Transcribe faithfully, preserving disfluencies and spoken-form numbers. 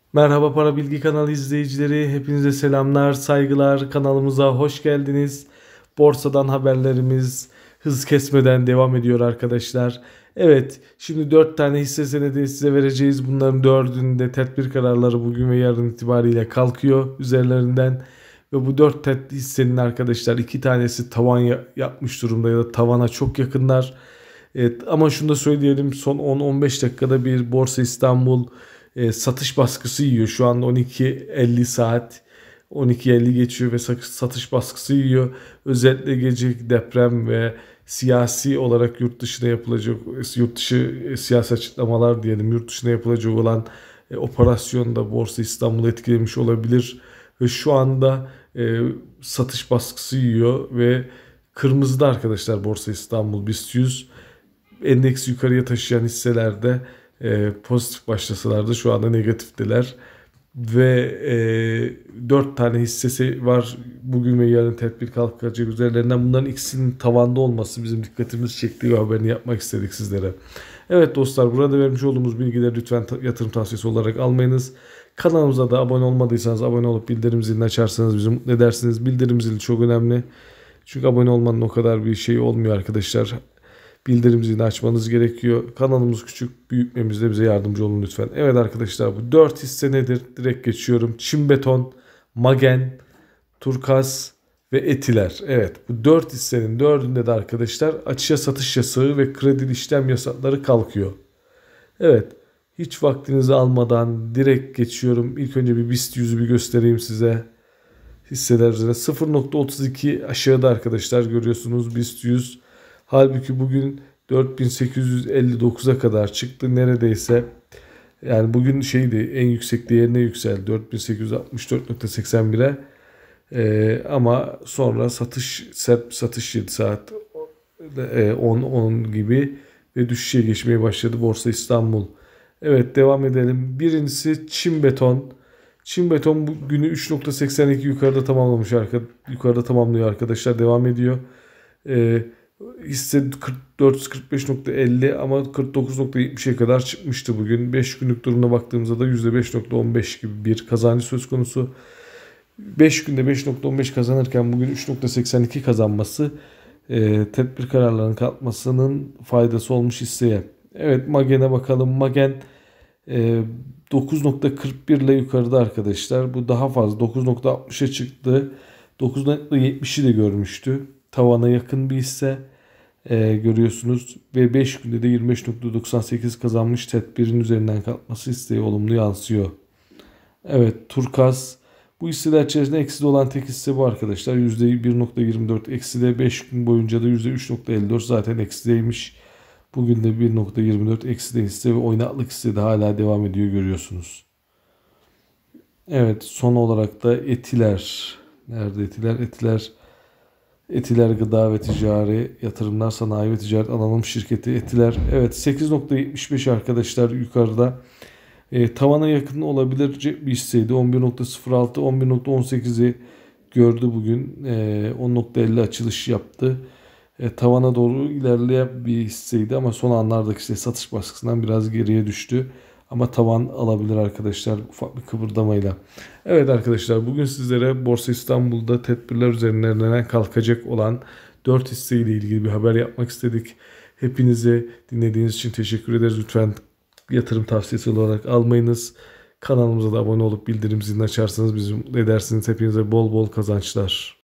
Merhaba Para Bilgi kanalı izleyicileri, hepinize selamlar, saygılar. Kanalımıza hoş geldiniz. Borsadan haberlerimiz hız kesmeden devam ediyor arkadaşlar. Evet, şimdi dört tane hisse senedi size vereceğiz. Bunların dördünde tedbir kararları bugün ve yarın itibariyle kalkıyor üzerlerinden. Ve bu dört tet hissenin arkadaşlar iki tanesi tavan ya- yapmış durumda ya da tavana çok yakınlar. Evet, ama şunu da söyleyelim, son on on beş dakikada bir Borsa İstanbul e, satış baskısı yiyor. Şu an on iki elli saat, on iki elli geçiyor ve satış baskısı yiyor. Özellikle gece deprem ve siyasi olarak yurt dışına yapılacak, yurt dışı e, siyasi açıklamalar diyelim, yurt dışına yapılacak olan e, operasyonda Borsa İstanbul'u etkilemiş olabilir. Ve şu anda e, satış baskısı yiyor ve kırmızıda arkadaşlar Borsa İstanbul BIST yüz. Endeksi yukarıya taşıyan hisselerde e, pozitif başlasalar da şu anda negatifteler. Ve e, dört tane hissesi var. Bugün ve yarın tedbir kalkacak üzerlerinden. Bunların ikisinin tavanda olması bizim dikkatimizi çekti ve haberini yapmak istedik sizlere. Evet dostlar, burada vermiş olduğumuz bilgileri lütfen yatırım tavsiyesi olarak almayınız. Kanalımıza da abone olmadıysanız abone olup bildirim zilini açarsanız bizi mutlu edersiniz. Bildirim zili çok önemli. Çünkü abone olmanın o kadar bir şey olmuyor arkadaşlar. Bildirim zilini açmanız gerekiyor. Kanalımız küçük, büyütmemizde bize yardımcı olun lütfen. Evet arkadaşlar, bu dört hisse nedir? Direkt geçiyorum. Çimbeton, Magen, Turkas ve Etiler. Evet, bu dört hissenin dördünde de arkadaşlar açışa satış yasağı ve kredi işlem yasakları kalkıyor. Evet, hiç vaktinizi almadan direkt geçiyorum. İlk önce bir BIST yüzü bir göstereyim size. Hisseler üzerine sıfır nokta otuz iki aşağıda arkadaşlar, görüyorsunuz BIST yüz. Halbuki bugün dört bin sekiz yüz elli dokuza kadar çıktı neredeyse. Yani bugün şeydi, en yüksek değerine yükseldi dört bin sekiz yüz altmış dört nokta seksen bire. Ee, ama sonra satış sert satış yedi saat e, on on gibi ve düşüşe geçmeye başladı Borsa İstanbul. Evet, devam edelim. Birincisi Çin Beton. Çin Beton bu günü üç nokta seksen iki yukarıda tamamlamış arka, yukarıda tamamlıyor arkadaşlar, devam ediyor. Ee, hisse dört yüz kırk beş nokta elli ama kırk dokuz nokta yetmişe kadar çıkmıştı bugün. beş günlük durumuna baktığımızda da yüzde beş nokta on beş gibi bir kazancı söz konusu. beş günde beş nokta on beş kazanırken bugün üç nokta seksen iki kazanması e, tedbir kararlarının kalkmasının faydası olmuş hisseye. Evet, Magen'e bakalım. Magen e, dokuz nokta kırk bir ile yukarıda arkadaşlar. Bu daha fazla. dokuz nokta altmışa çıktı. dokuz nokta yetmişi de görmüştü. Tavana yakın bir hisse. E, görüyorsunuz. Ve beş günde de yirmi beş nokta doksan sekiz kazanmış, tedbirin üzerinden kalkması hisseye olumlu yansıyor. Evet, Turkas. Bu hisseler içerisinde eksi olan tek hisse bu arkadaşlar. yüzde bir nokta yirmi dört eksi de, beş gün boyunca da yüzde üç nokta elli dört zaten eksideymiş. Bugün de bir nokta yirmi dört eksi de hisse ve oynaklık hisse de hala devam ediyor, görüyorsunuz. Evet, son olarak da Etiler. Nerede Etiler? Etiler Etiler Gıda ve Ticari Yatırımlar Sanayi ve Ticaret Anonim Şirketi Etiler. Evet, sekiz nokta yetmiş beş arkadaşlar yukarıda. E, tavana yakın olabilecek bir hisseydi. on bir nokta sıfır altı, on bir nokta on sekizi gördü bugün. E, on nokta elli açılış yaptı. E, tavana doğru ilerleyen bir hisseydi ama son anlardaki işte satış baskısından biraz geriye düştü. Ama tavan alabilir arkadaşlar ufak bir kıpırdamayla. Evet arkadaşlar, bugün sizlere Borsa İstanbul'da tedbirler üzerinden kalkacak olan dört hisseyle ilgili bir haber yapmak istedik. Hepinize dinlediğiniz için teşekkür ederiz. Lütfen yatırım tavsiyesi olarak almayınız. Kanalımıza da abone olup bildirim zilini açarsanız bizi mutlu edersiniz. Hepinize bol bol kazançlar.